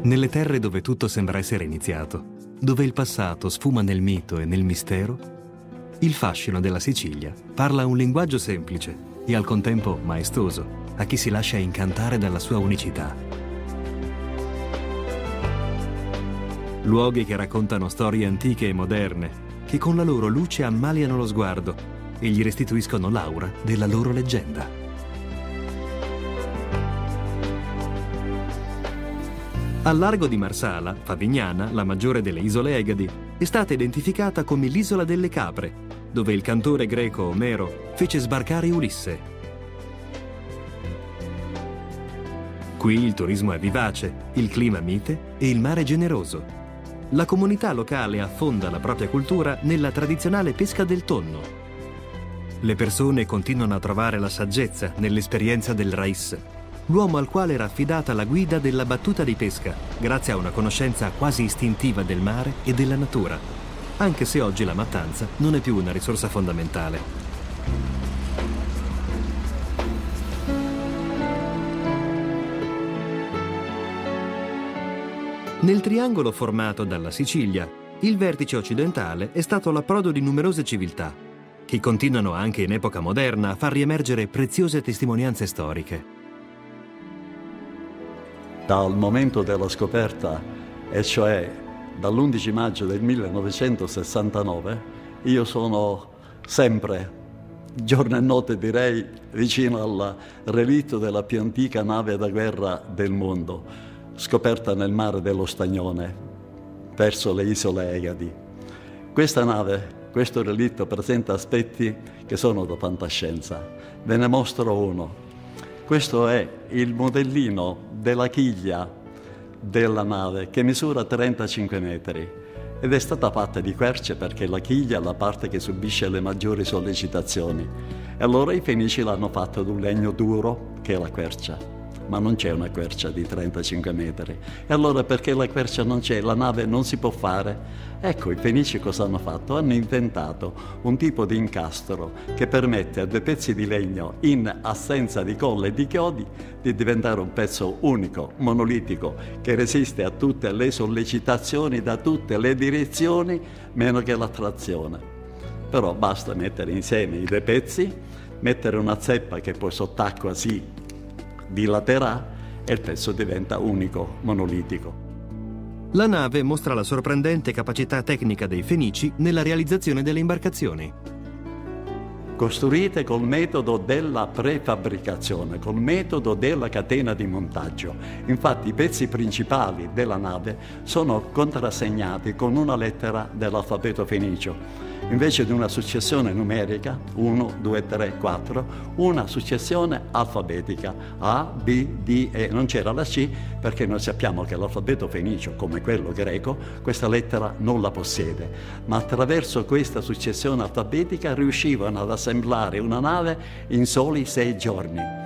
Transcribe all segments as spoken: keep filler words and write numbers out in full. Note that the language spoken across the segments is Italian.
Nelle terre dove tutto sembra essere iniziato, dove il passato sfuma nel mito e nel mistero, il fascino della Sicilia parla un linguaggio semplice e al contempo maestoso a chi si lascia incantare dalla sua unicità. Luoghi che raccontano storie antiche e moderne, che con la loro luce ammaliano lo sguardo e gli restituiscono l'aura della loro leggenda. Al largo di Marsala, Favignana, la maggiore delle isole Egadi, è stata identificata come l'isola delle capre, dove il cantore greco Omero fece sbarcare Ulisse. Qui il turismo è vivace, il clima mite e il mare generoso. La comunità locale affonda la propria cultura nella tradizionale pesca del tonno. Le persone continuano a trovare la saggezza nell'esperienza del rais, l'uomo al quale era affidata la guida della battuta di pesca, grazie a una conoscenza quasi istintiva del mare e della natura, anche se oggi la mattanza non è più una risorsa fondamentale. Nel triangolo formato dalla Sicilia, il vertice occidentale è stato l'approdo di numerose civiltà, che continuano anche in epoca moderna a far riemergere preziose testimonianze storiche. Dal momento della scoperta, e cioè dall'undici maggio del millenovecentosessantanove, io sono sempre, giorno e notte direi, vicino al relitto della più antica nave da guerra del mondo, scoperta nel mare dello Stagnone, verso le isole Egadi. Questa nave, questo relitto presenta aspetti che sono da fantascienza. Ve ne mostro uno. Questo è il modellino della chiglia della nave che misura trentacinque metri ed è stata fatta di querce perché la chiglia è la parte che subisce le maggiori sollecitazioni. E allora i Fenici l'hanno fatto di un legno duro che è la quercia. Ma non c'è una quercia di trentacinque metri. E allora perché la quercia non c'è, la nave non si può fare? Ecco, i Fenici cosa hanno fatto? Hanno inventato un tipo di incastro che permette a due pezzi di legno, in assenza di colle e di chiodi, di diventare un pezzo unico, monolitico, che resiste a tutte le sollecitazioni da tutte le direzioni, meno che l'attrazione. Però basta mettere insieme i due pezzi, mettere una zeppa che poi sott'acqua si dilaterà e il pezzo diventa unico, monolitico. La nave mostra la sorprendente capacità tecnica dei Fenici nella realizzazione delle imbarcazioni. Costruite col metodo della prefabbricazione, col metodo della catena di montaggio. Infatti i pezzi principali della nave sono contrassegnati con una lettera dell'alfabeto fenicio. Invece di una successione numerica, uno, due, tre, quattro, una successione alfabetica, A, B, D, E. Non c'era la C perché noi sappiamo che l'alfabeto fenicio, come quello greco, questa lettera non la possiede. Ma attraverso questa successione alfabetica riuscivano ad assemblare una nave in soli sei giorni.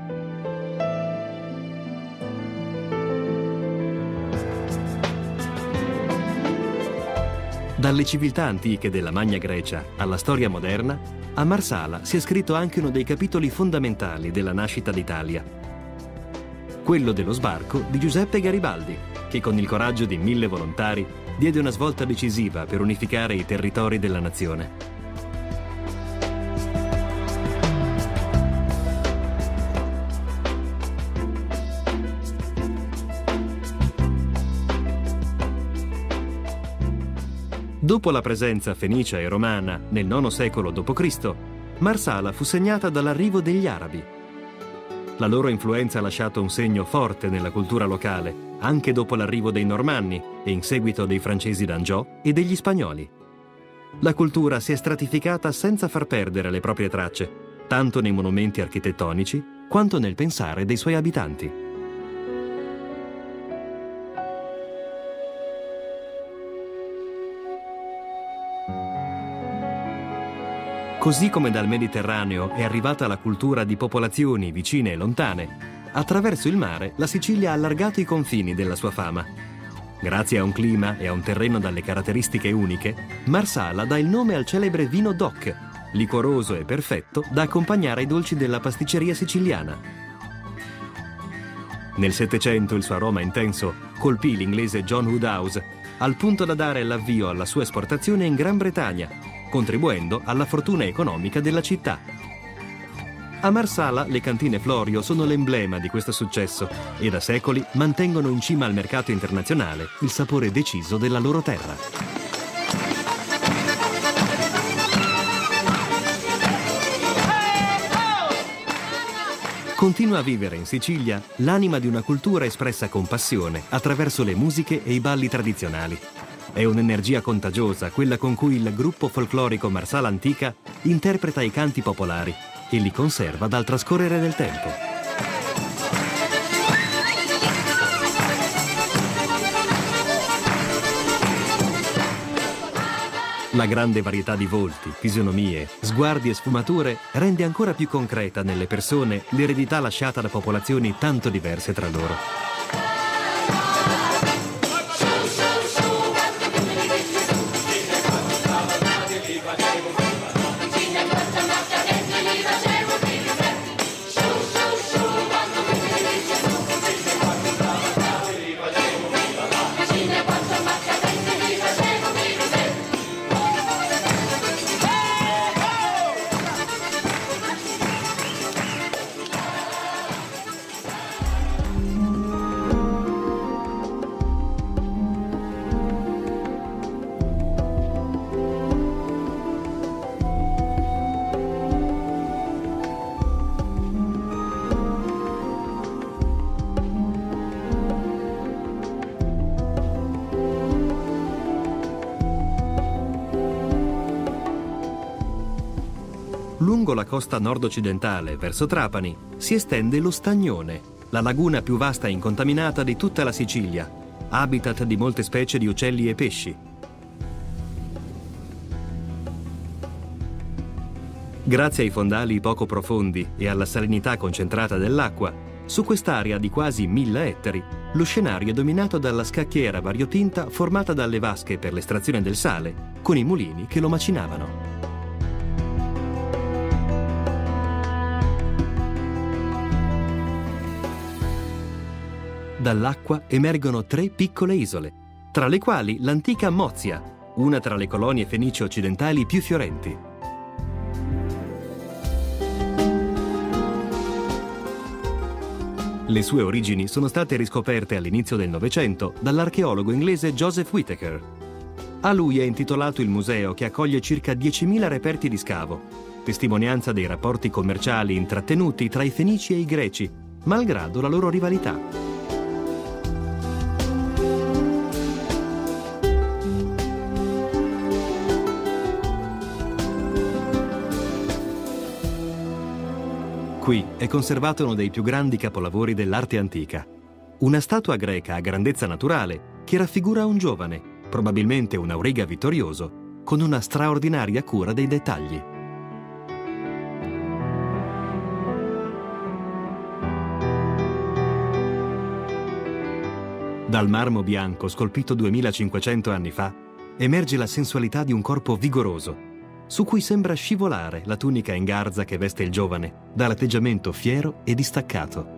Dalle civiltà antiche della Magna Grecia alla storia moderna, a Marsala si è scritto anche uno dei capitoli fondamentali della nascita d'Italia. Quello dello sbarco di Giuseppe Garibaldi, che con il coraggio di mille volontari diede una svolta decisiva per unificare i territori della nazione. Dopo la presenza fenicia e romana nel nono secolo dopo Cristo, Marsala fu segnata dall'arrivo degli arabi. La loro influenza ha lasciato un segno forte nella cultura locale, anche dopo l'arrivo dei Normanni e in seguito dei francesi d'Angiò e degli spagnoli. La cultura si è stratificata senza far perdere le proprie tracce, tanto nei monumenti architettonici quanto nel pensare dei suoi abitanti. Così come dal Mediterraneo è arrivata la cultura di popolazioni vicine e lontane, attraverso il mare la Sicilia ha allargato i confini della sua fama. Grazie a un clima e a un terreno dalle caratteristiche uniche, Marsala dà il nome al celebre vino DOC, liquoroso e perfetto da accompagnare ai dolci della pasticceria siciliana. Nel Settecento il suo aroma intenso colpì l'inglese John Woodhouse, al punto da dare l'avvio alla sua esportazione in Gran Bretagna, contribuendo alla fortuna economica della città. A Marsala le cantine Florio sono l'emblema di questo successo e da secoli mantengono in cima al mercato internazionale il sapore deciso della loro terra. Continua a vivere in Sicilia l'anima di una cultura espressa con passione attraverso le musiche e i balli tradizionali. È un'energia contagiosa quella con cui il gruppo folclorico Marsala Antica interpreta i canti popolari e li conserva dal trascorrere del tempo. La grande varietà di volti, fisionomie, sguardi e sfumature rende ancora più concreta nelle persone l'eredità lasciata da popolazioni tanto diverse tra loro. Lungo la costa nord-occidentale, verso Trapani, si estende lo Stagnone, la laguna più vasta e incontaminata di tutta la Sicilia, habitat di molte specie di uccelli e pesci. Grazie ai fondali poco profondi e alla salinità concentrata dell'acqua, su quest'area di quasi mille ettari, lo scenario è dominato dalla scacchiera variotinta formata dalle vasche per l'estrazione del sale, con i mulini che lo macinavano. Dall'acqua emergono tre piccole isole, tra le quali l'antica Mozia, una tra le colonie fenicie occidentali più fiorenti. Le sue origini sono state riscoperte all'inizio del Novecento dall'archeologo inglese Joseph Whittaker. A lui è intitolato il museo che accoglie circa diecimila reperti di scavo, testimonianza dei rapporti commerciali intrattenuti tra i Fenici e i Greci, malgrado la loro rivalità. Qui è conservato uno dei più grandi capolavori dell'arte antica, una statua greca a grandezza naturale che raffigura un giovane, probabilmente un auriga vittorioso, con una straordinaria cura dei dettagli. Dal marmo bianco scolpito duemilacinquecento anni fa emerge la sensualità di un corpo vigoroso, su cui sembra scivolare la tunica in garza che veste il giovane, dall'atteggiamento fiero e distaccato.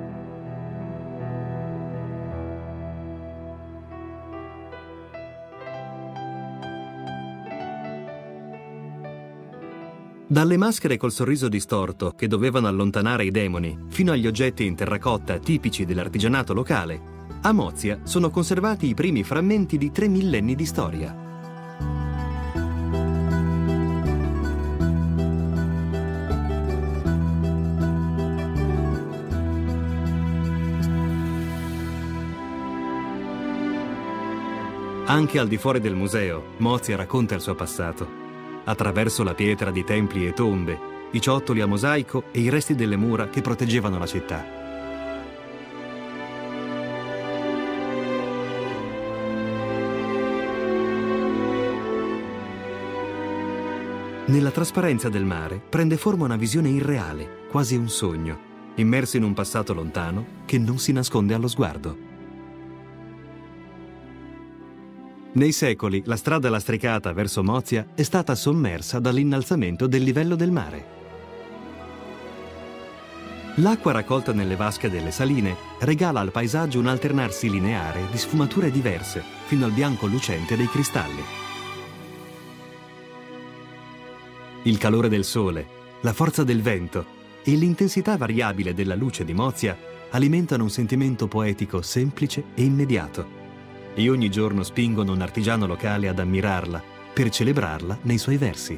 Dalle maschere col sorriso distorto che dovevano allontanare i demoni, fino agli oggetti in terracotta tipici dell'artigianato locale, a Mozia sono conservati i primi frammenti di tre millenni di storia. Anche al di fuori del museo, Mozia racconta il suo passato, attraverso la pietra di templi e tombe, i ciottoli a mosaico e i resti delle mura che proteggevano la città. Nella trasparenza del mare prende forma una visione irreale, quasi un sogno, immerso in un passato lontano che non si nasconde allo sguardo. Nei secoli, la strada lastricata verso Mozia è stata sommersa dall'innalzamento del livello del mare. L'acqua raccolta nelle vasche delle saline regala al paesaggio un alternarsi lineare di sfumature diverse, fino al bianco lucente dei cristalli. Il calore del sole, la forza del vento e l'intensità variabile della luce di Mozia alimentano un sentimento poetico semplice e immediato, e ogni giorno spingono un artigiano locale ad ammirarla per celebrarla nei suoi versi.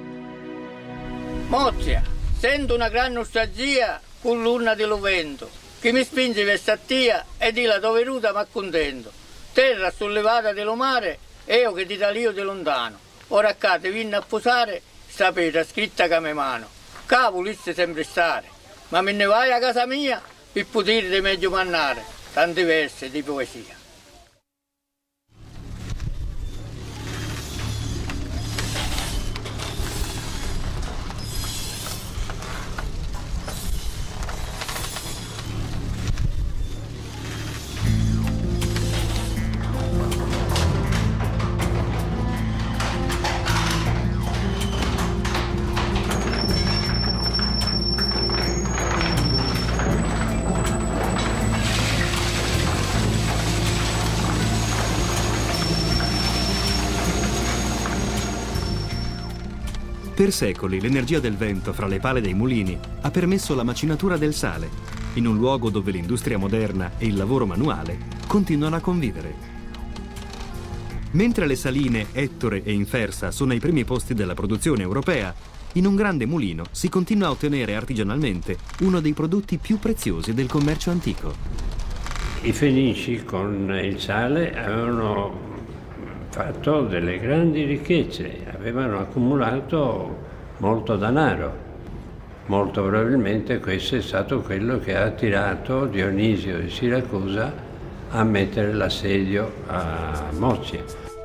Mozia, sento una gran nostalgia con l'urna dello vento, che mi spinge verso a tia e di la dove venuta ma contento. Terra sollevata dello mare, io che ti talio di lontano. Ora qua ti vinno a posare, sapete, scritta che me mano. Qua volesse sempre stare, ma me ne vai a casa mia per poter di meglio mannare, tanti versi di poesia. Per secoli l'energia del vento fra le pale dei mulini ha permesso la macinatura del sale, in un luogo dove l'industria moderna e il lavoro manuale continuano a convivere. Mentre le saline Ettore e Infersa sono ai primi posti della produzione europea, in un grande mulino si continua a ottenere artigianalmente uno dei prodotti più preziosi del commercio antico. I Fenici con il sale avevano fatto delle grandi ricchezze, avevano accumulato molto denaro. Molto probabilmente questo è stato quello che ha attirato Dionisio di Siracusa a mettere l'assedio a Mozia.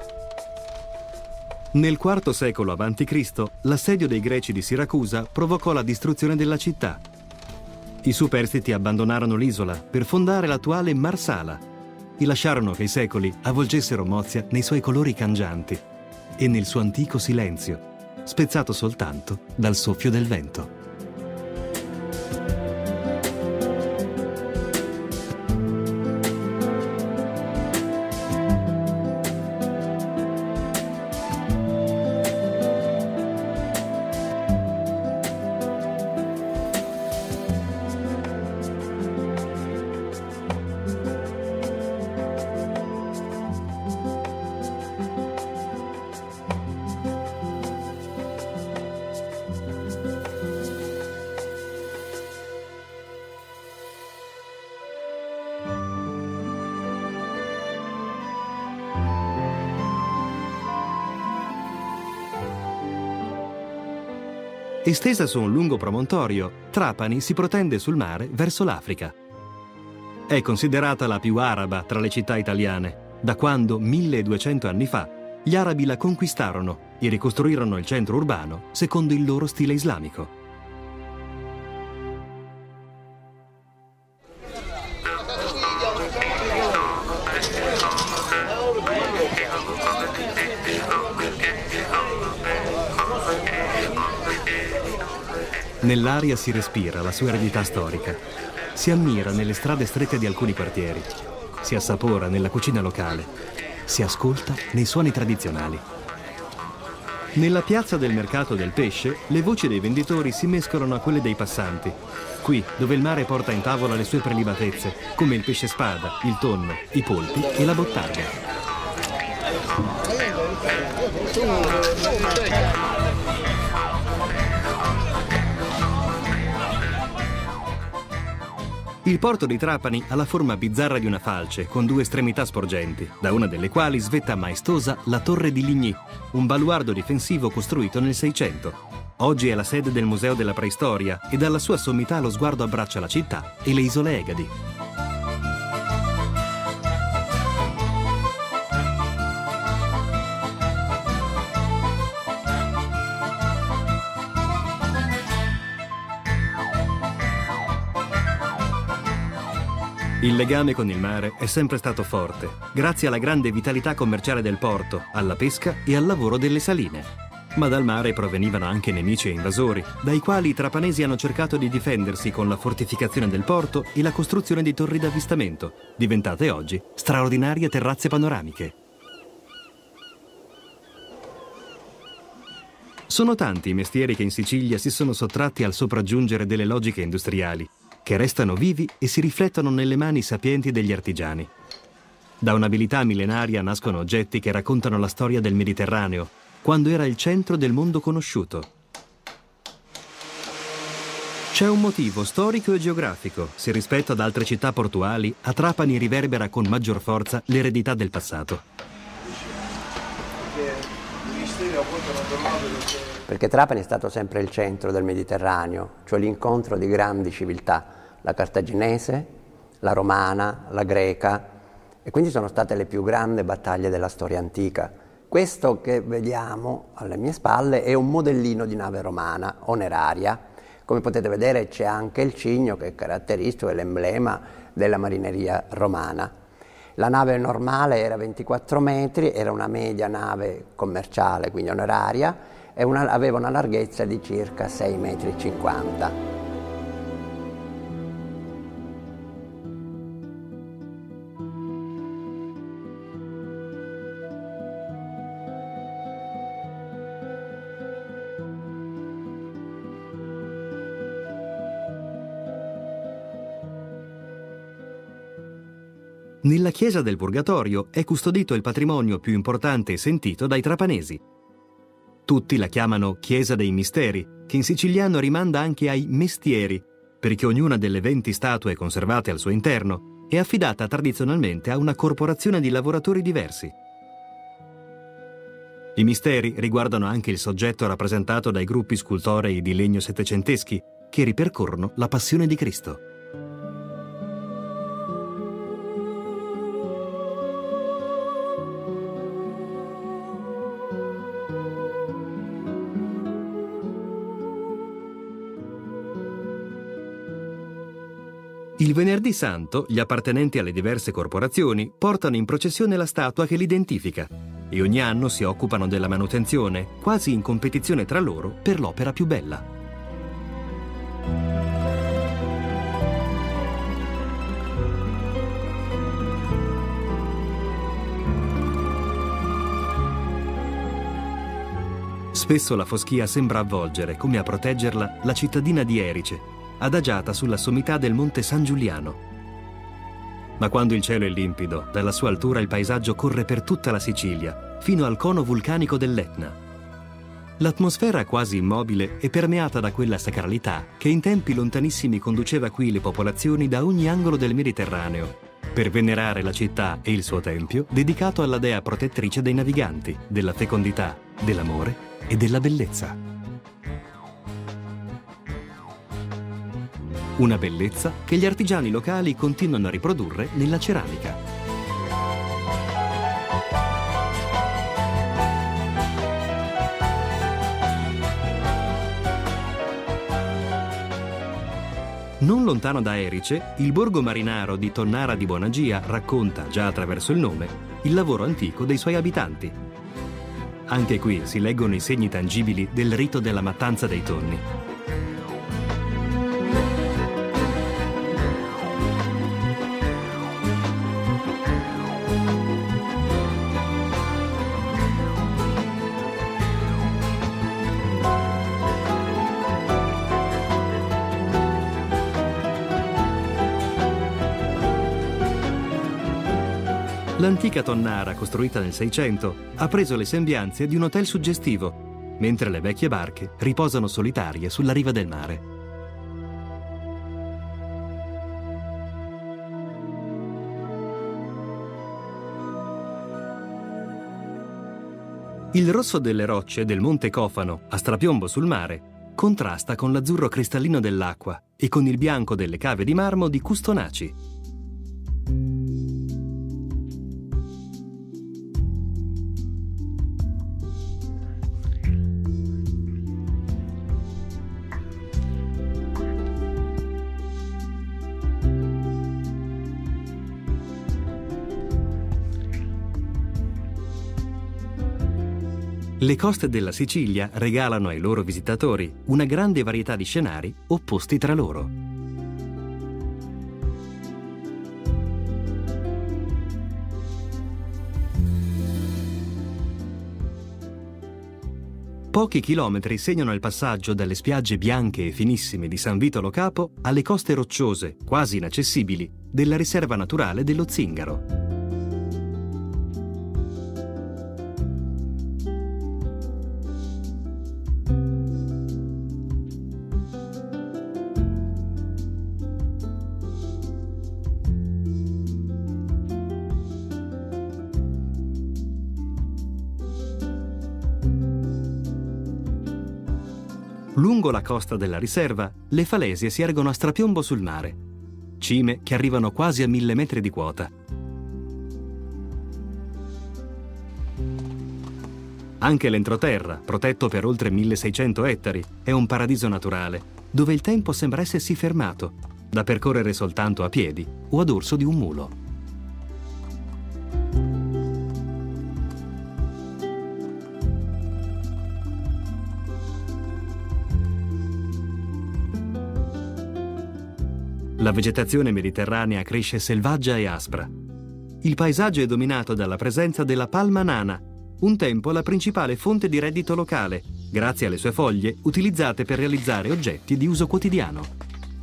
Nel quarto secolo avanti Cristo, l'assedio dei Greci di Siracusa provocò la distruzione della città. I superstiti abbandonarono l'isola per fondare l'attuale Marsala e lasciarono che i secoli avvolgessero Mozia nei suoi colori cangianti e nel suo antico silenzio, spezzato soltanto dal soffio del vento. Estesa su un lungo promontorio, Trapani si protende sul mare verso l'Africa. È considerata la più araba tra le città italiane, da quando, milleduecento anni fa, gli arabi la conquistarono e ricostruirono il centro urbano secondo il loro stile islamico. Nell'aria si respira la sua eredità storica, si ammira nelle strade strette di alcuni quartieri, si assapora nella cucina locale, si ascolta nei suoni tradizionali. Nella piazza del mercato del pesce, le voci dei venditori si mescolano a quelle dei passanti. Qui, dove il mare porta in tavola le sue prelibatezze, come il pesce spada, il tonno, i polpi e la bottarga. Il porto di Trapani ha la forma bizzarra di una falce, con due estremità sporgenti, da una delle quali svetta maestosa la Torre di Ligny, un baluardo difensivo costruito nel Seicento. Oggi è la sede del Museo della Preistoria e dalla sua sommità lo sguardo abbraccia la città e le isole Egadi. Il legame con il mare è sempre stato forte, grazie alla grande vitalità commerciale del porto, alla pesca e al lavoro delle saline. Ma dal mare provenivano anche nemici e invasori, dai quali i trapanesi hanno cercato di difendersi con la fortificazione del porto e la costruzione di torri d'avvistamento, diventate oggi straordinarie terrazze panoramiche. Sono tanti i mestieri che in Sicilia si sono sottratti al sopraggiungere delle logiche industriali, che restano vivi e si riflettono nelle mani sapienti degli artigiani. Da un'abilità millenaria nascono oggetti che raccontano la storia del Mediterraneo, quando era il centro del mondo conosciuto. C'è un motivo storico e geografico, se rispetto ad altre città portuali, a Trapani riverbera con maggior forza l'eredità del passato. Perché Trapani è stato sempre il centro del Mediterraneo, cioè l'incontro di grandi civiltà, la cartaginese, la romana, la greca, e quindi sono state le più grandi battaglie della storia antica. Questo che vediamo alle mie spalle è un modellino di nave romana oneraria. Come potete vedere c'è anche il cigno che è caratteristico, è l'emblema della marineria romana. La nave normale era ventiquattro metri, era una media nave commerciale, quindi oneraria, e una, aveva una larghezza di circa sei metri e cinquanta. Nella chiesa del Purgatorio è custodito il patrimonio più importante e sentito dai trapanesi. Tutti la chiamano Chiesa dei Misteri, che in siciliano rimanda anche ai mestieri, perché ognuna delle venti statue conservate al suo interno è affidata tradizionalmente a una corporazione di lavoratori diversi. I misteri riguardano anche il soggetto rappresentato dai gruppi scultorei di legno settecenteschi, che ripercorrono la passione di Cristo. Il venerdì santo, gli appartenenti alle diverse corporazioni portano in processione la statua che l'identifica e ogni anno si occupano della manutenzione, quasi in competizione tra loro per l'opera più bella. Spesso la foschia sembra avvolgere, come a proteggerla, la cittadina di Erice, adagiata sulla sommità del monte San Giuliano. Ma quando il cielo è limpido, dalla sua altura il paesaggio corre per tutta la Sicilia, fino al cono vulcanico dell'Etna. L'atmosfera quasi immobile è permeata da quella sacralità che in tempi lontanissimi conduceva qui le popolazioni da ogni angolo del Mediterraneo, per venerare la città e il suo tempio dedicato alla dea protettrice dei naviganti, della fecondità, dell'amore e della bellezza. Una bellezza che gli artigiani locali continuano a riprodurre nella ceramica. Non lontano da Erice, il borgo marinaro di Tonnara di Bonagia racconta, già attraverso il nome, il lavoro antico dei suoi abitanti. Anche qui si leggono i segni tangibili del rito della mattanza dei tonni. L'antica tonnara, costruita nel Seicento, ha preso le sembianze di un hotel suggestivo, mentre le vecchie barche riposano solitarie sulla riva del mare. Il rosso delle rocce del Monte Cofano, a strapiombo sul mare, contrasta con l'azzurro cristallino dell'acqua e con il bianco delle cave di marmo di Custonaci. Le coste della Sicilia regalano ai loro visitatori una grande varietà di scenari opposti tra loro. Pochi chilometri segnano il passaggio dalle spiagge bianche e finissime di San Vito Lo Capo alle coste rocciose, quasi inaccessibili, della riserva naturale dello Zingaro. Lungo la costa della riserva, le falesie si ergono a strapiombo sul mare, cime che arrivano quasi a mille metri di quota. Anche l'entroterra, protetto per oltre milleseicento ettari, è un paradiso naturale, dove il tempo sembra essersi fermato, da percorrere soltanto a piedi o a dorso di un mulo. La vegetazione mediterranea cresce selvaggia e aspra. Il paesaggio è dominato dalla presenza della palma nana, un tempo la principale fonte di reddito locale, grazie alle sue foglie utilizzate per realizzare oggetti di uso quotidiano.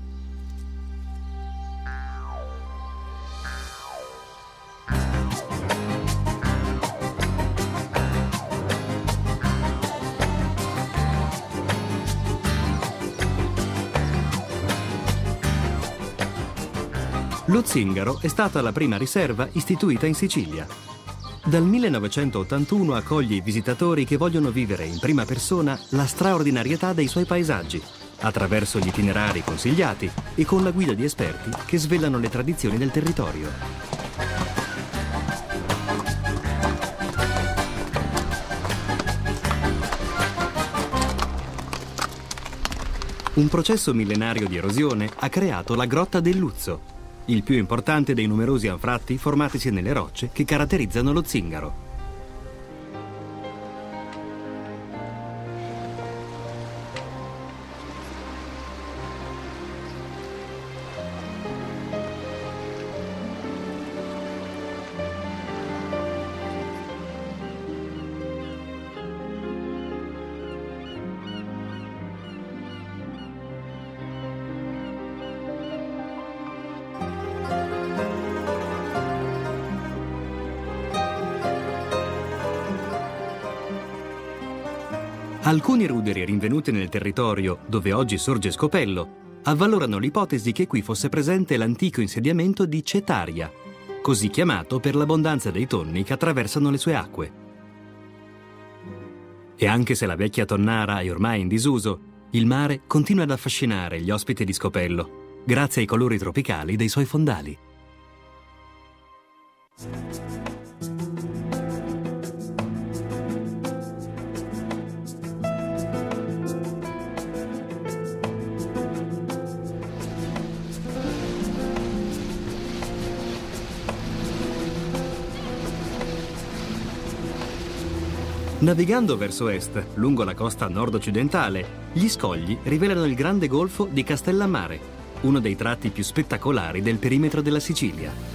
Lo Zingaro è stata la prima riserva istituita in Sicilia. Dal millenovecentottantuno accoglie i visitatori che vogliono vivere in prima persona la straordinarietà dei suoi paesaggi, attraverso gli itinerari consigliati e con la guida di esperti che svelano le tradizioni del territorio. Un processo millenario di erosione ha creato la Grotta del Luzzo, il più importante dei numerosi anfratti formatisi nelle rocce che caratterizzano lo Zingaro. Alcuni ruderi rinvenuti nel territorio dove oggi sorge Scopello avvalorano l'ipotesi che qui fosse presente l'antico insediamento di Cetaria, così chiamato per l'abbondanza dei tonni che attraversano le sue acque. E anche se la vecchia tonnara è ormai in disuso, il mare continua ad affascinare gli ospiti di Scopello, grazie ai colori tropicali dei suoi fondali. Navigando verso est, lungo la costa nord-occidentale, gli scogli rivelano il grande golfo di Castellammare, uno dei tratti più spettacolari del perimetro della Sicilia.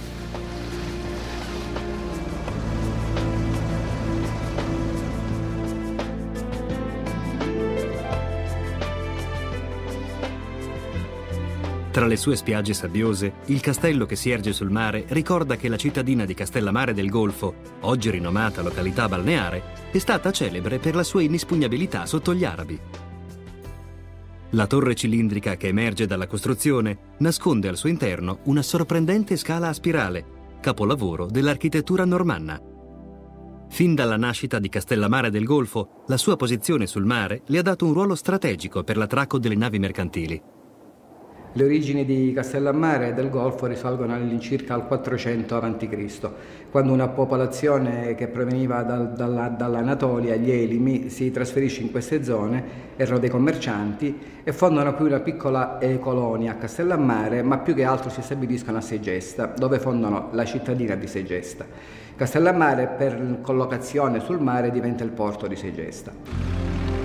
Tra le sue spiagge sabbiose, il castello che si erge sul mare ricorda che la cittadina di Castellammare del Golfo, oggi rinomata località balneare, è stata celebre per la sua inespugnabilità sotto gli arabi. La torre cilindrica che emerge dalla costruzione nasconde al suo interno una sorprendente scala a spirale, capolavoro dell'architettura normanna. Fin dalla nascita di Castellammare del Golfo, la sua posizione sul mare le ha dato un ruolo strategico per l'attracco delle navi mercantili. Le origini di Castellammare del Golfo risalgono all'incirca al quattrocento avanti Cristo, quando una popolazione che proveniva dal, dalla, dall'Anatolia, gli Elimi, si trasferisce in queste zone, erano dei commercianti e fondano qui una piccola eh, colonia a Castellammare, ma più che altro si stabiliscono a Segesta, dove fondano la cittadina di Segesta. Castellammare, per collocazione sul mare, diventa il porto di Segesta.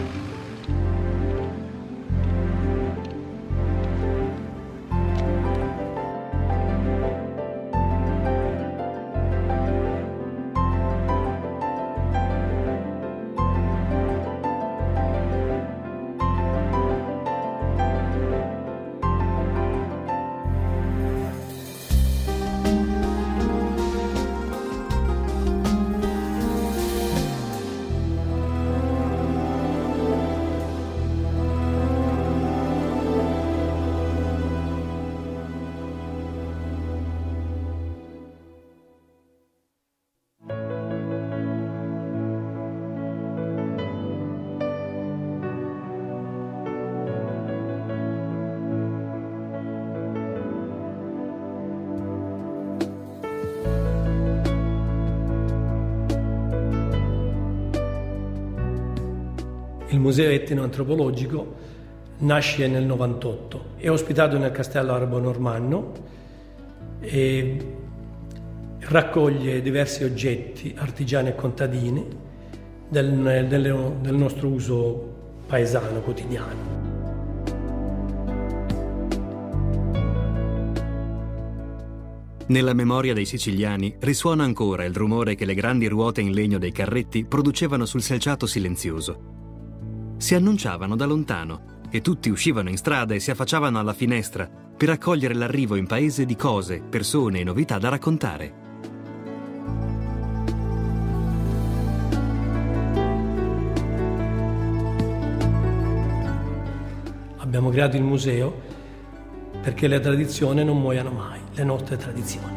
Il Museo Etnoantropologico nasce nel novantotto, è ospitato nel Castello Arabo Normanno e raccoglie diversi oggetti artigiani e contadini del, del, del nostro uso paesano quotidiano. Nella memoria dei siciliani risuona ancora il rumore che le grandi ruote in legno dei carretti producevano sul selciato silenzioso. Si annunciavano da lontano e tutti uscivano in strada e si affacciavano alla finestra per accogliere l'arrivo in paese di cose, persone e novità da raccontare. Abbiamo creato il museo perché le tradizioni non muoiano mai, le nostre tradizioni.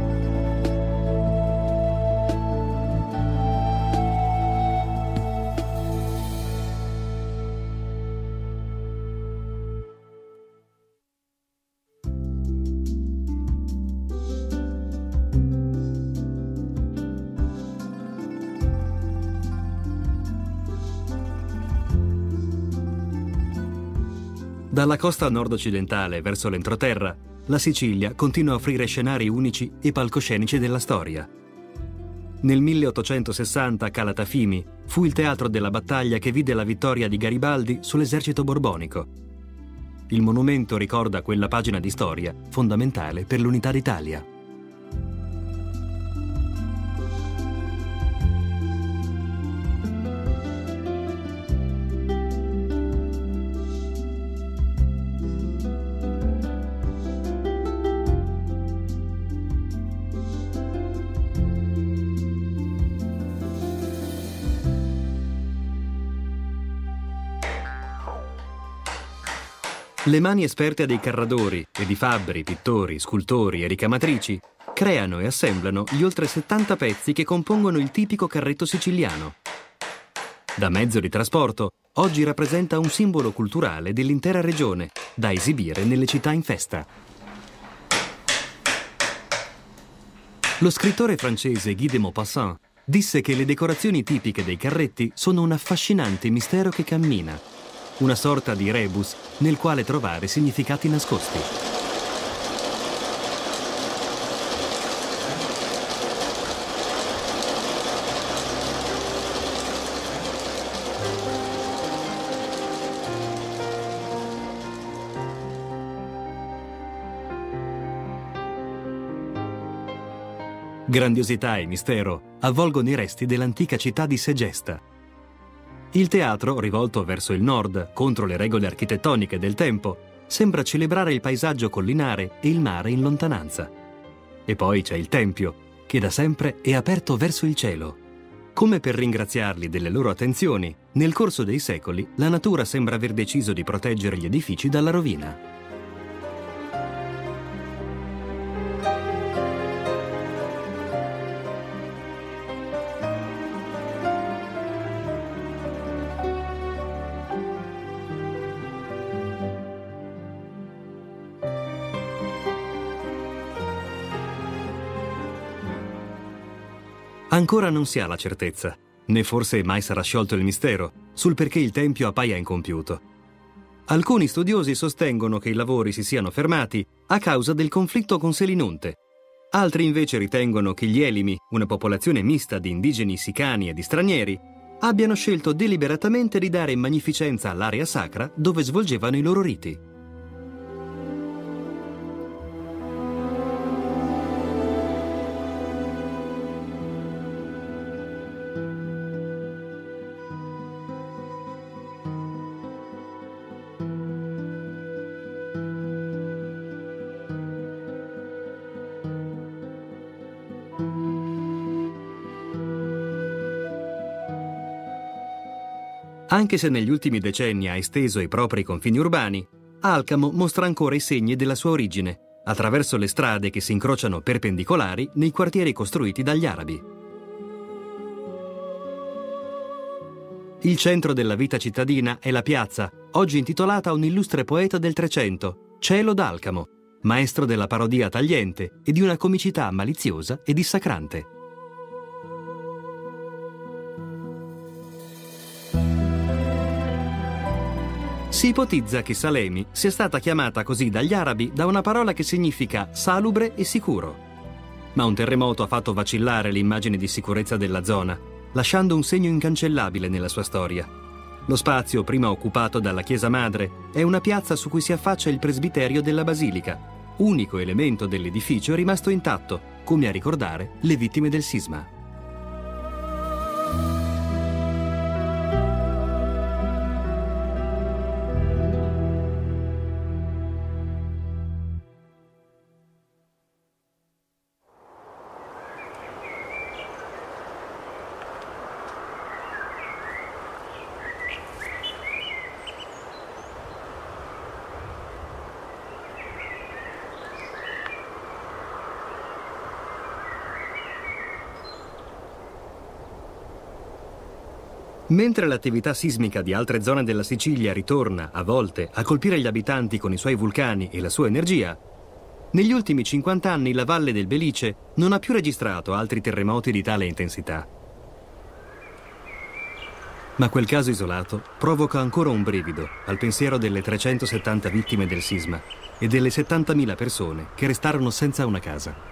Dalla costa nord-occidentale verso l'entroterra, la Sicilia continua a offrire scenari unici e palcoscenici della storia. Nel milleottocentosessanta Calatafimi fu il teatro della battaglia che vide la vittoria di Garibaldi sull'esercito borbonico. Il monumento ricorda quella pagina di storia fondamentale per l'unità d'Italia. Le mani esperte dei carradori e di fabbri, pittori, scultori e ricamatrici creano e assemblano gli oltre settanta pezzi che compongono il tipico carretto siciliano. Da mezzo di trasporto, oggi rappresenta un simbolo culturale dell'intera regione, da esibire nelle città in festa. Lo scrittore francese Guy de Maupassant disse che le decorazioni tipiche dei carretti sono un affascinante mistero che cammina, una sorta di rebus nel quale trovare significati nascosti. Grandiosità e mistero avvolgono i resti dell'antica città di Segesta. Il teatro, rivolto verso il nord, contro le regole architettoniche del tempo, sembra celebrare il paesaggio collinare e il mare in lontananza. E poi c'è il tempio, che da sempre è aperto verso il cielo. Come per ringraziarli delle loro attenzioni, nel corso dei secoli la natura sembra aver deciso di proteggere gli edifici dalla rovina. Ancora non si ha la certezza, né forse mai sarà sciolto il mistero, sul perché il tempio appaia incompiuto. Alcuni studiosi sostengono che i lavori si siano fermati a causa del conflitto con Selinunte, Altri invece ritengono che gli Elimi, una popolazione mista di indigeni sicani e di stranieri, abbiano scelto deliberatamente di dare magnificenza all'area sacra dove svolgevano i loro riti. Anche se negli ultimi decenni ha esteso i propri confini urbani, Alcamo mostra ancora i segni della sua origine, attraverso le strade che si incrociano perpendicolari nei quartieri costruiti dagli arabi. Il centro della vita cittadina è la piazza, oggi intitolata a un illustre poeta del Trecento, Cielo d'Alcamo, maestro della parodia tagliente e di una comicità maliziosa e dissacrante. Si ipotizza che Salemi sia stata chiamata così dagli arabi da una parola che significa salubre e sicuro. Ma un terremoto ha fatto vacillare l'immagine di sicurezza della zona, lasciando un segno incancellabile nella sua storia. Lo spazio prima occupato dalla chiesa madre è una piazza su cui si affaccia il presbiterio della basilica, unico elemento dell'edificio rimasto intatto, come a ricordare le vittime del sisma. Mentre l'attività sismica di altre zone della Sicilia ritorna, a volte, a colpire gli abitanti con i suoi vulcani e la sua energia, negli ultimi cinquanta anni la Valle del Belice non ha più registrato altri terremoti di tale intensità. Ma quel caso isolato provoca ancora un brivido al pensiero delle trecentosettanta vittime del sisma e delle settantamila persone che restarono senza una casa.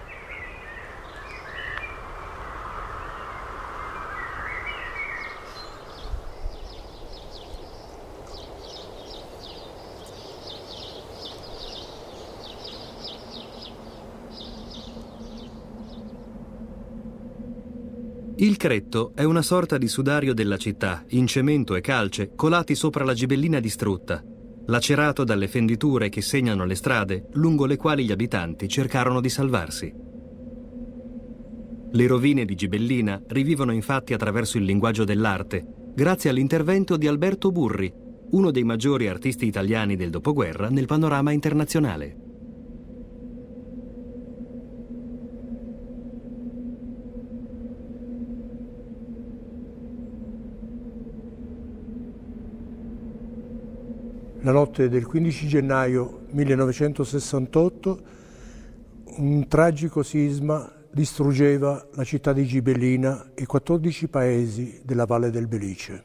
Il Cretto è una sorta di sudario della città, in cemento e calce, colati sopra la gibellina distrutta, lacerato dalle fenditure che segnano le strade lungo le quali gli abitanti cercarono di salvarsi. Le rovine di Gibellina rivivono infatti attraverso il linguaggio dell'arte, grazie all'intervento di Alberto Burri, uno dei maggiori artisti italiani del dopoguerra nel panorama internazionale. La notte del quindici gennaio millenovecentosessantotto un tragico sisma distruggeva la città di Gibellina e quattordici paesi della Valle del Belice.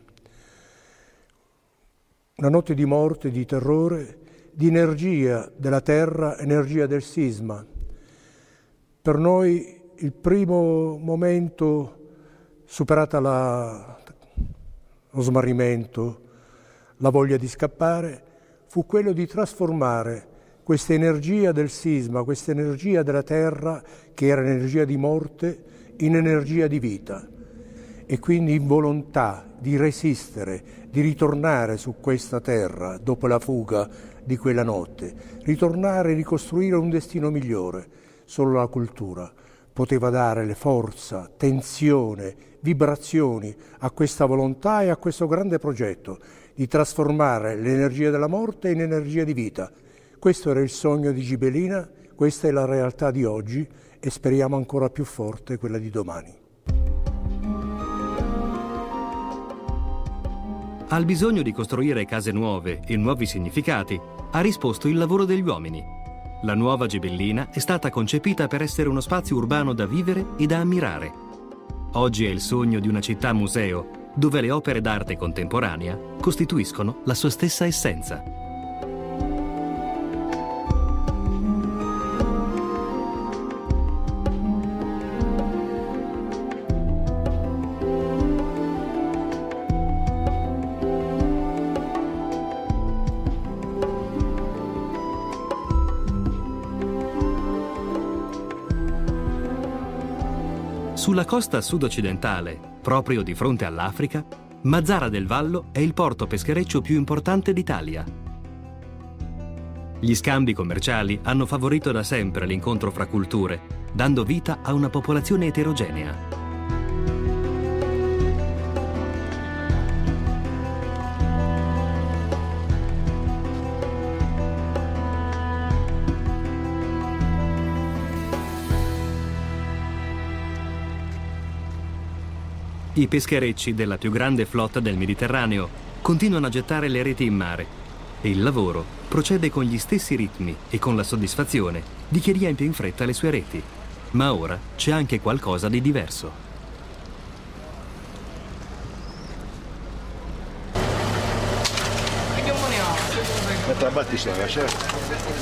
Una notte di morte, di terrore, di energia della terra, energia del sisma. Per noi il primo momento, superata la, lo smarrimento, la voglia di scappare, fu quello di trasformare questa energia del sisma, questa energia della terra, che era energia di morte, in energia di vita. E quindi in volontà di resistere, di ritornare su questa terra dopo la fuga di quella notte, ritornare e ricostruire un destino migliore. Solo la cultura poteva dare le forza, tensione, vibrazioni a questa volontà e a questo grande progetto di trasformare l'energia della morte in energia di vita. Questo era il sogno di Gibellina, questa è la realtà di oggi e speriamo ancora più forte quella di domani. Al bisogno di costruire case nuove e nuovi significati ha risposto il lavoro degli uomini. La nuova Gibellina è stata concepita per essere uno spazio urbano da vivere e da ammirare. Oggi è il sogno di una città museo, dove le opere d'arte contemporanea costituiscono la sua stessa essenza. Sulla costa sud-occidentale, proprio di fronte all'Africa, Mazara del Vallo è il porto peschereccio più importante d'Italia. Gli scambi commerciali hanno favorito da sempre l'incontro fra culture, dando vita a una popolazione eterogenea. I pescherecci della più grande flotta del Mediterraneo continuano a gettare le reti in mare e il lavoro procede con gli stessi ritmi e con la soddisfazione di chi riempie in fretta le sue reti. Ma ora c'è anche qualcosa di diverso. Metto la battistola, certo.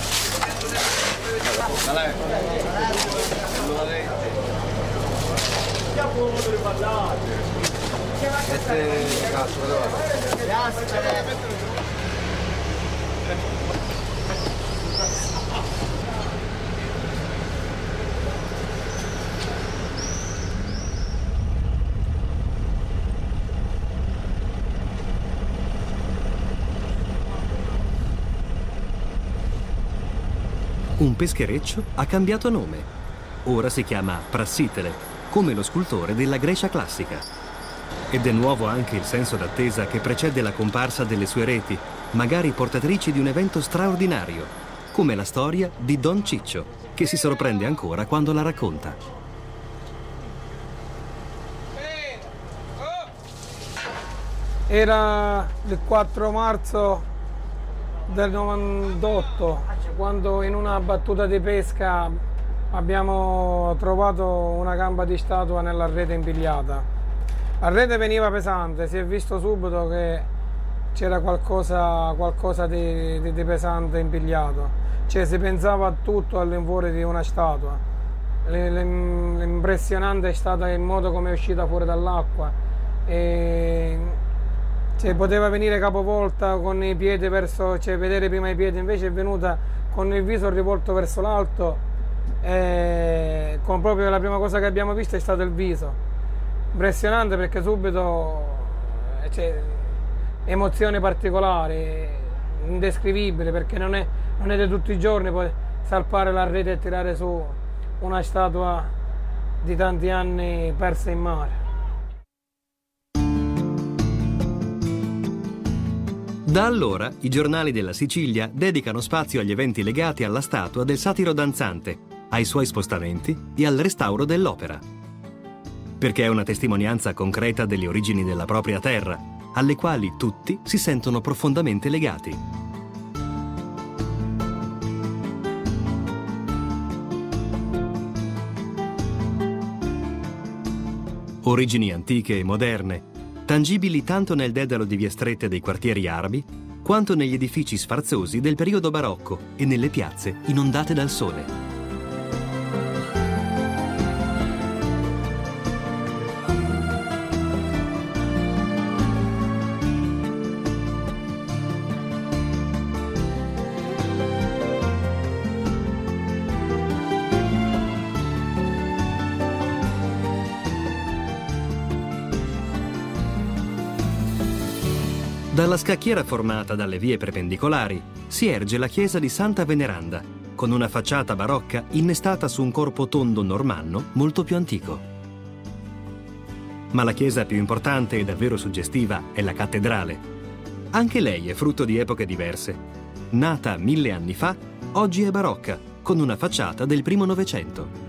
Un peschereccio ha cambiato nome. Ora si chiama Prassitele, come lo scultore della Grecia classica. Ed è nuovo anche il senso d'attesa che precede la comparsa delle sue reti, magari portatrici di un evento straordinario, come la storia di Don Ciccio, che si sorprende ancora quando la racconta. Era il quattro marzo del novantotto, quando in una battuta di pesca abbiamo trovato una gamba di statua nella rete impigliata. La rete veniva pesante, si è visto subito che c'era qualcosa, qualcosa di, di, di pesante impigliato. Cioè si pensava a tutto all'infuori di una statua. L'impressionante è stata il modo come è uscita fuori dall'acqua. Cioè, poteva venire capovolta con i piedi verso, cioè vedere prima i piedi, invece è venuta con il viso rivolto verso l'alto. E con proprio la prima cosa che abbiamo visto è stato il viso. Impressionante, perché subito, cioè, emozione particolare, indescrivibile, perché non è, non è di tutti i giorni poi salpare la rete e tirare su una statua di tanti anni persa in mare. Da allora i giornali della Sicilia dedicano spazio agli eventi legati alla statua del satiro danzante, ai suoi spostamenti e al restauro dell'opera. Perché è una testimonianza concreta delle origini della propria terra, alle quali tutti si sentono profondamente legati. Origini antiche e moderne, tangibili tanto nel dedalo di vie strette dei quartieri arabi, quanto negli edifici sfarzosi del periodo barocco e nelle piazze inondate dal sole. Dalla scacchiera formata dalle vie perpendicolari si erge la chiesa di Santa Veneranda, con una facciata barocca innestata su un corpo tondo normanno molto più antico. Ma la chiesa più importante e davvero suggestiva è la cattedrale. Anche lei è frutto di epoche diverse. Nata mille anni fa, oggi è barocca, con una facciata del primo Novecento.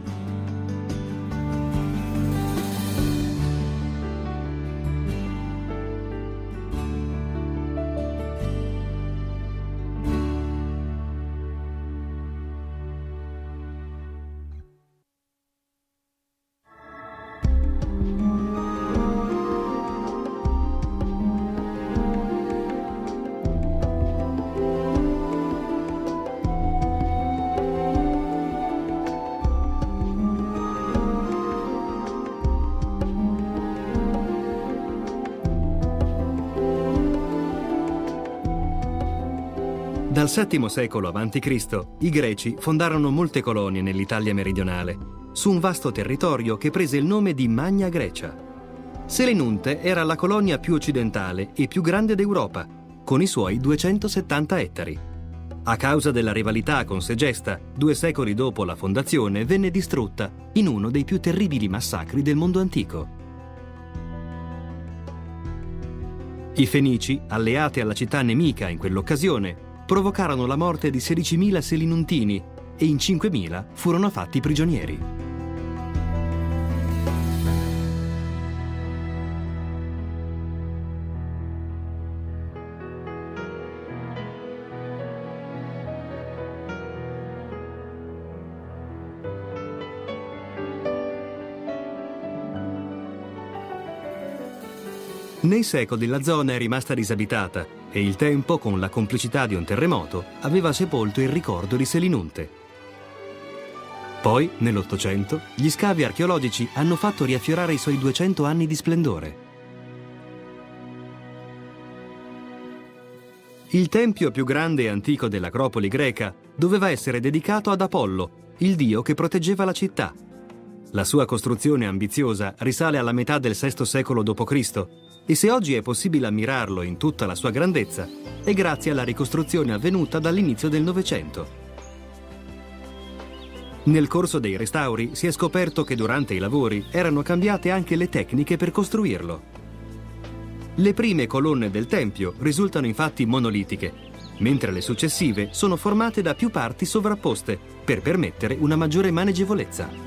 Dal settimo secolo avanti Cristo i Greci fondarono molte colonie nell'Italia meridionale su un vasto territorio che prese il nome di Magna Grecia. Selinunte era la colonia più occidentale e più grande d'Europa, con i suoi duecentosettanta ettari. A causa della rivalità con Segesta, due secoli dopo la fondazione, venne distrutta in uno dei più terribili massacri del mondo antico. I Fenici, alleati alla città nemica in quell'occasione, provocarono la morte di sedicimila selinuntini e in cinquemila furono fatti prigionieri. Nei secoli la zona è rimasta disabitata e il tempo, con la complicità di un terremoto, aveva sepolto il ricordo di Selinunte. Poi, nell'Ottocento, gli scavi archeologici hanno fatto riaffiorare i suoi duecento anni di splendore. Il tempio più grande e antico dell'Acropoli greca doveva essere dedicato ad Apollo, il dio che proteggeva la città. La sua costruzione ambiziosa risale alla metà del sesto secolo dopo Cristo e se oggi è possibile ammirarlo in tutta la sua grandezza è grazie alla ricostruzione avvenuta dall'inizio del Novecento. Nel corso dei restauri si è scoperto che durante i lavori erano cambiate anche le tecniche per costruirlo. Le prime colonne del tempio risultano infatti monolitiche, mentre le successive sono formate da più parti sovrapposte per permettere una maggiore maneggevolezza.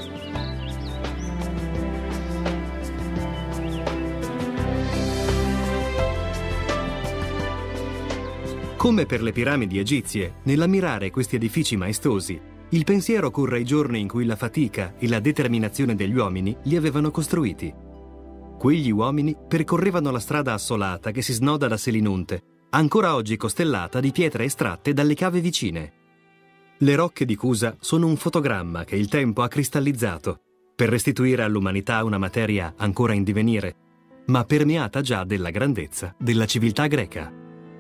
Come per le piramidi egizie, nell'ammirare questi edifici maestosi, il pensiero corre ai giorni in cui la fatica e la determinazione degli uomini li avevano costruiti. Quegli uomini percorrevano la strada assolata che si snoda da Selinunte, ancora oggi costellata di pietre estratte dalle cave vicine. Le rocche di Cusa sono un fotogramma che il tempo ha cristallizzato per restituire all'umanità una materia ancora in divenire, ma permeata già della grandezza della civiltà greca.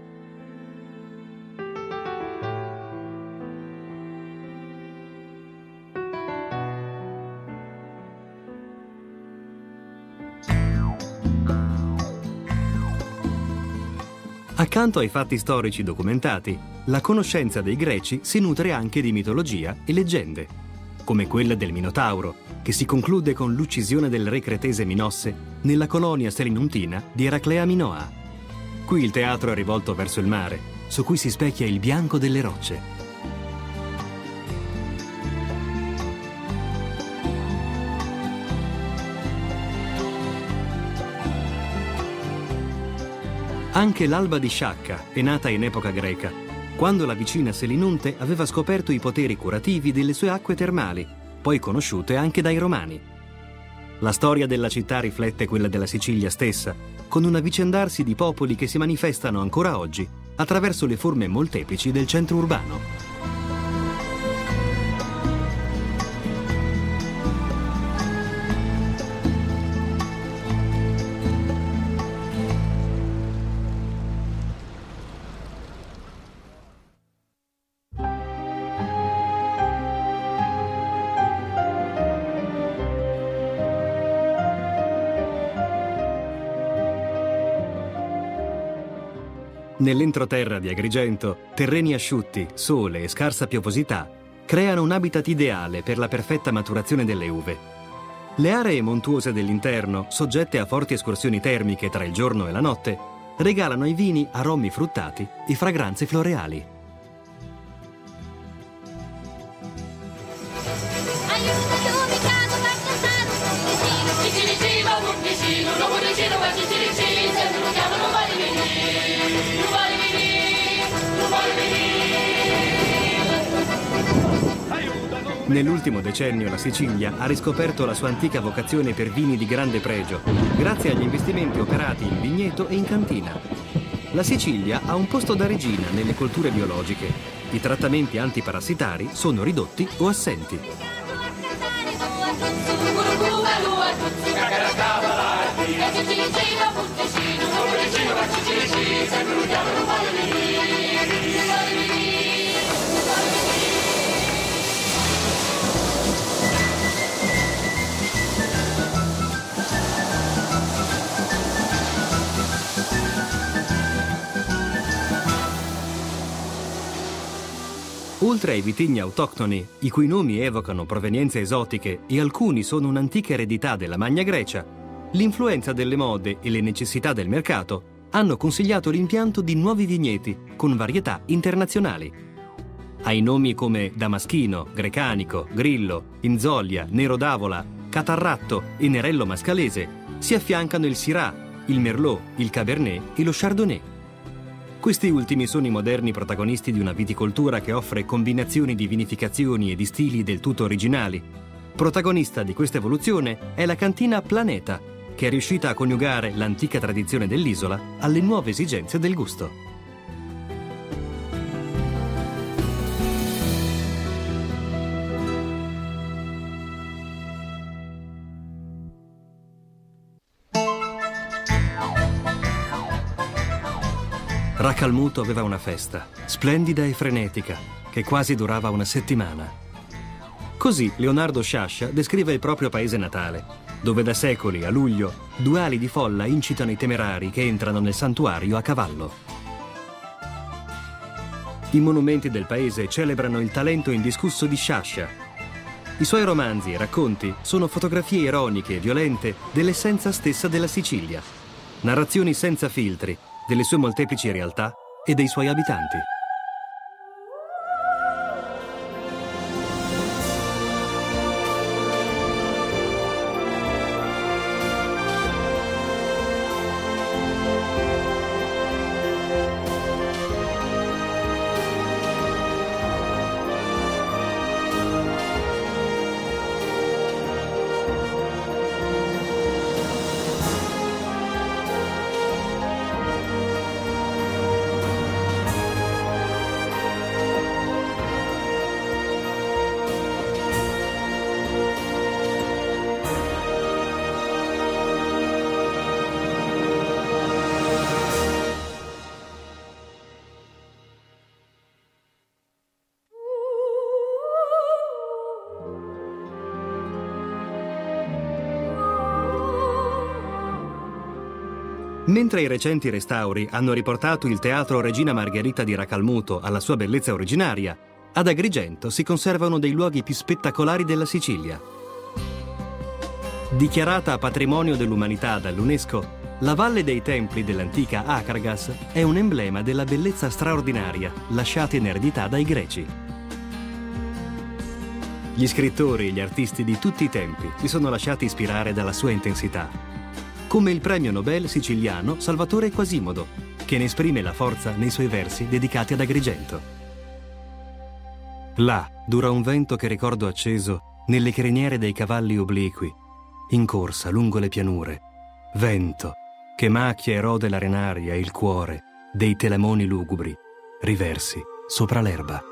Accanto ai fatti storici documentati, la conoscenza dei greci si nutre anche di mitologia e leggende, come quella del Minotauro, che si conclude con l'uccisione del re cretese Minosse nella colonia selinuntina di Eraclea Minoa. Qui il teatro è rivolto verso il mare, su cui si specchia il bianco delle rocce. Anche l'alba di Sciacca è nata in epoca greca, quando la vicina Selinunte aveva scoperto i poteri curativi delle sue acque termali, poi conosciute anche dai Romani. La storia della città riflette quella della Sicilia stessa, con un avvicendarsi di popoli che si manifestano ancora oggi attraverso le forme molteplici del centro urbano. Nell'entroterra di Agrigento, terreni asciutti, sole e scarsa piovosità creano un habitat ideale per la perfetta maturazione delle uve. Le aree montuose dell'interno, soggette a forti escursioni termiche tra il giorno e la notte, regalano ai vini aromi fruttati e fragranze floreali. Nell'ultimo decennio la Sicilia ha riscoperto la sua antica vocazione per vini di grande pregio, grazie agli investimenti operati in vigneto e in cantina. La Sicilia ha un posto da regina nelle colture biologiche. I trattamenti antiparassitari sono ridotti o assenti. Oltre ai vitigni autoctoni, i cui nomi evocano provenienze esotiche e alcuni sono un'antica eredità della Magna Grecia, l'influenza delle mode e le necessità del mercato hanno consigliato l'impianto di nuovi vigneti con varietà internazionali. Ai nomi come Damaschino, Grecanico, Grillo, Inzoglia, Nero d'Avola, Catarratto e Nerello Mascalese si affiancano il Syrah, il Merlot, il Cabernet e lo Chardonnay. Questi ultimi sono i moderni protagonisti di una viticoltura che offre combinazioni di vinificazioni e di stili del tutto originali. Protagonista di questa evoluzione è la cantina Planeta, che è riuscita a coniugare l'antica tradizione dell'isola alle nuove esigenze del gusto. Racalmuto aveva una festa, splendida e frenetica, che quasi durava una settimana. Così Leonardo Sciascia descrive il proprio paese natale, dove da secoli, a luglio, due ali di folla incitano i temerari che entrano nel santuario a cavallo. I monumenti del paese celebrano il talento indiscusso di Sciascia. I suoi romanzi e racconti sono fotografie ironiche e violente dell'essenza stessa della Sicilia, narrazioni senza filtri delle sue molteplici realtà e dei suoi abitanti. Mentre i recenti restauri hanno riportato il Teatro Regina Margherita di Racalmuto alla sua bellezza originaria, ad Agrigento si conserva uno dei luoghi più spettacolari della Sicilia. Dichiarata Patrimonio dell'Umanità dall'UNESCO, la Valle dei Templi dell'antica Akragas è un emblema della bellezza straordinaria lasciata in eredità dai Greci. Gli scrittori e gli artisti di tutti i tempi si sono lasciati ispirare dalla sua intensità, come il premio Nobel siciliano Salvatore Quasimodo, che ne esprime la forza nei suoi versi dedicati ad Agrigento. Là dura un vento che ricordo acceso nelle criniere dei cavalli obliqui, in corsa lungo le pianure, vento che macchia e rode l'arenaria e il cuore dei telamoni lugubri, riversi sopra l'erba.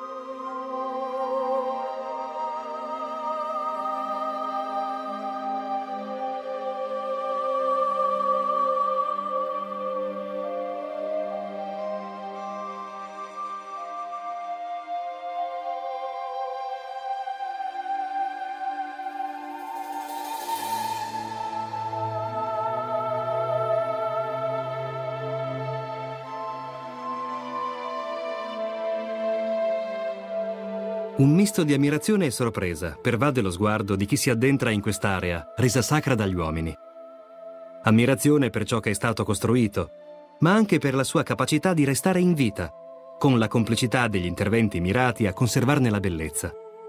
Un misto di ammirazione e sorpresa pervade lo sguardo di chi si addentra in quest'area, resa sacra dagli uomini. Ammirazione per ciò che è stato costruito, ma anche per la sua capacità di restare in vita, con la complicità degli interventi mirati a conservarne la bellezza.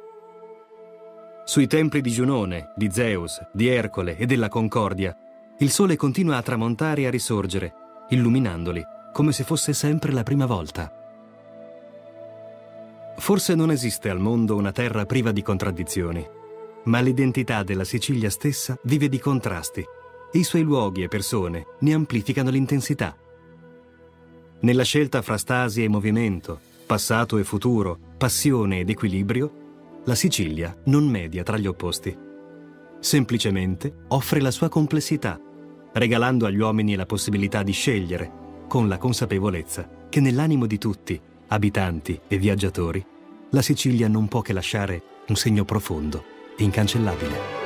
Sui templi di Giunone, di Zeus, di Ercole e della Concordia, il sole continua a tramontare e a risorgere, illuminandoli come se fosse sempre la prima volta. Forse non esiste al mondo una terra priva di contraddizioni, ma l'identità della Sicilia stessa vive di contrasti e i suoi luoghi e persone ne amplificano l'intensità. Nella scelta fra stasi e movimento, passato e futuro, passione ed equilibrio, la Sicilia non media tra gli opposti. Semplicemente offre la sua complessità, regalando agli uomini la possibilità di scegliere, con la consapevolezza che nell'animo di tutti, abitanti e viaggiatori, la Sicilia non può che lasciare un segno profondo e incancellabile.